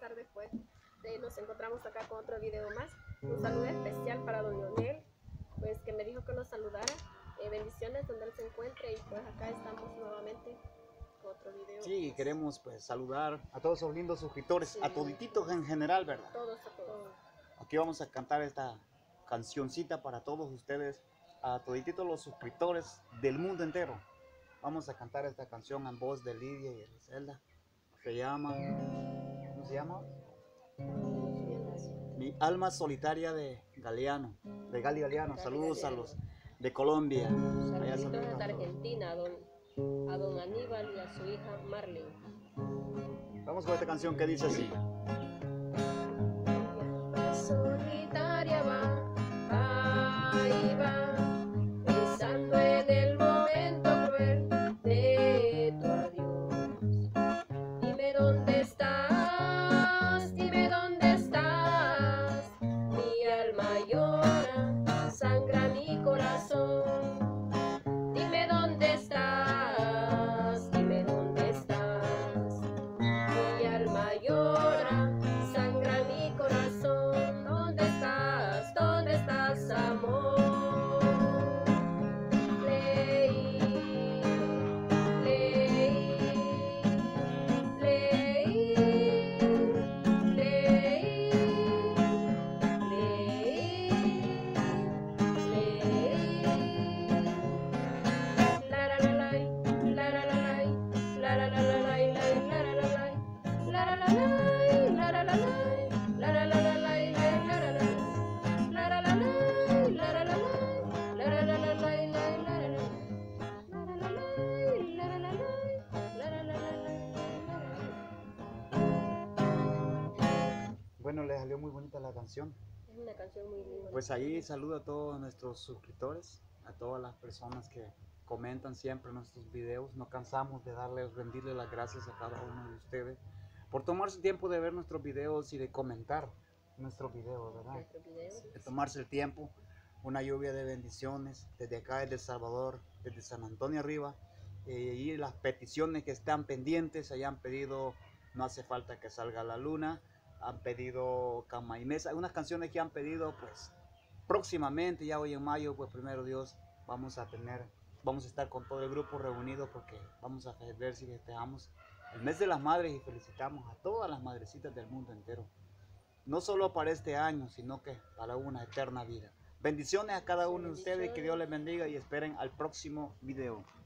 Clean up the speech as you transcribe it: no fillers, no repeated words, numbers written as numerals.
tardes pues nos encontramos acá con otro video más. Un saludo especial para don Leonel, pues que me dijo que nos saludara. Bendiciones donde él se encuentre y pues acá estamos nuevamente con otro video. Sí, más. queremos pues saludar a todos los lindos suscriptores, Sí. a todititos en general, ¿verdad? Todos, a todos. Aquí vamos a cantar esta cancioncita para todos ustedes, a todititos los suscriptores del mundo entero. Vamos a cantar esta canción en voz de Lidia y Eliselda. Se llama, ¿cómo se llama? Mi alma solitaria de Galeano, de Gali Galeano. Saludos a los de Colombia. Allá Saluditos saludos desde a todos. Argentina, a don Aníbal y a su hija Marlene. Vamos con esta canción que dice así. Solitaria va, ahí va, pensando en el momento cruel de tu adiós. Dime dónde estás, mi alma llora, sangra mi corazón. Dime dónde estás, mi alma llora, sangra mi corazón. ¿Dónde estás, amor? Leí, leí, leí, leí, leí. La la la la, la la la la, la la la la la, la la la la, la la la la, la la la la, la la la la la, Bueno, les salió muy bonita la canción. es una canción muy linda. Pues ahí saludo a todos nuestros suscriptores, a todas las personas que comentan siempre nuestros videos. No cansamos de rendirle las gracias a cada uno de ustedes por tomarse el tiempo de ver nuestros videos y de comentar nuestros videos, ¿verdad? De tomarse el tiempo. Una lluvia de bendiciones desde acá, desde El Salvador, desde San Antonio arriba. Y las peticiones que están pendientes, hayan pedido No hace falta que salga la luna, han pedido Cama y Mesa, unas canciones que han pedido pues próximamente, ya hoy en mayo, pues primero Dios, vamos a estar con todo el grupo reunido porque vamos a ver si festejamos el mes de las madres y felicitamos a todas las madrecitas del mundo entero. No solo para este año, sino que para una eterna vida. Bendiciones a cada uno de ustedes, que Dios les bendiga y esperen al próximo video.